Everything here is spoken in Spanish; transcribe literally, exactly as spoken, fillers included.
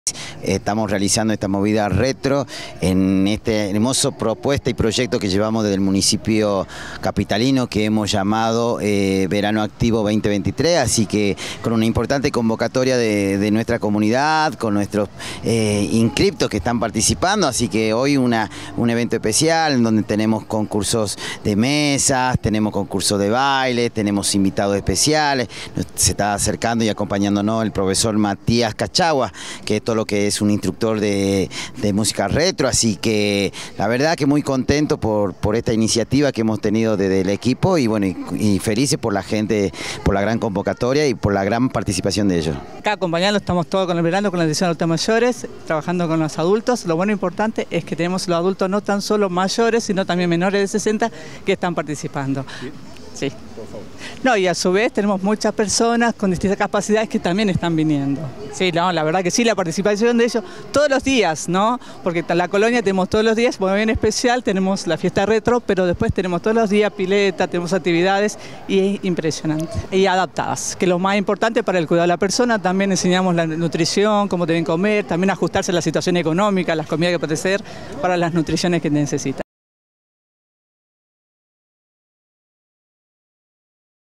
Estamos realizando esta movida retro en este hermoso propuesta y proyecto que llevamos desde el municipio capitalino, que hemos llamado eh, Verano Activo veinte veintitrés, así que con una importante convocatoria de, de nuestra comunidad, con nuestros eh, inscriptos que están participando, así que hoy una, un evento especial en donde tenemos concursos de mesas, tenemos concursos de baile, tenemos invitados especiales, se está acercando y acompañándonos el profesor Matías Cachagua, que es todo lo que es un instructor de, de música retro, así que la verdad que muy contento por, por esta iniciativa que hemos tenido desde el equipo y bueno, y, y felices por la gente, por la gran convocatoria y por la gran participación de ellos. Acá acompañando estamos todos con el verano, con la edición de adultos mayores, trabajando con los adultos. Lo bueno e importante es que tenemos los adultos no tan solo mayores, sino también menores de sesenta que están participando. Sí. Por favor. No, y a su vez tenemos muchas personas con distintas capacidades que también están viniendo. Sí, no, la verdad que sí, la participación de ellos todos los días, ¿no? Porque en la colonia tenemos todos los días, muy bien especial, tenemos la fiesta retro, pero después tenemos todos los días pileta, tenemos actividades y es impresionante. Y adaptadas, que es lo más importante para el cuidado de la persona. También enseñamos la nutrición, cómo deben comer, también ajustarse a la situación económica, las comidas que pueden ser para las nutriciones que necesitan.